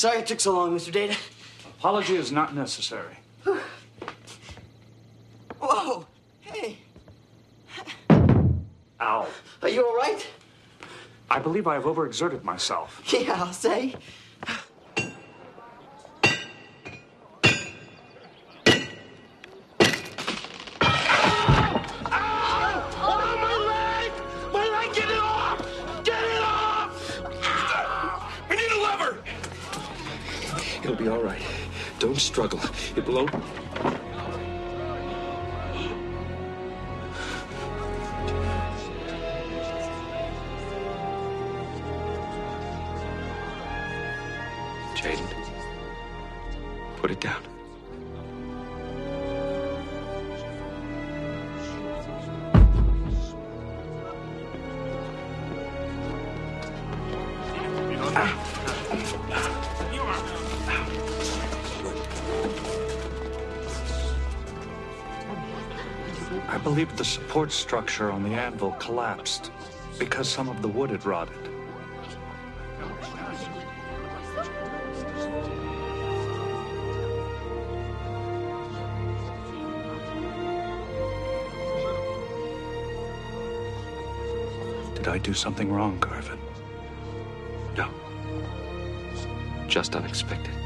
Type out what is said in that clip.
Sorry it took so long, Mr. Data. Apology is not necessary. Whoa! Hey! Ow. Are you all right? I believe I have overexerted myself. Yeah, I'll say. It'll be all right. Don't struggle. It will open. Jaden, put it down. I believe the support structure on the anvil collapsed because some of the wood had rotted. Did I do something wrong, Garvin? No. Just unexpected.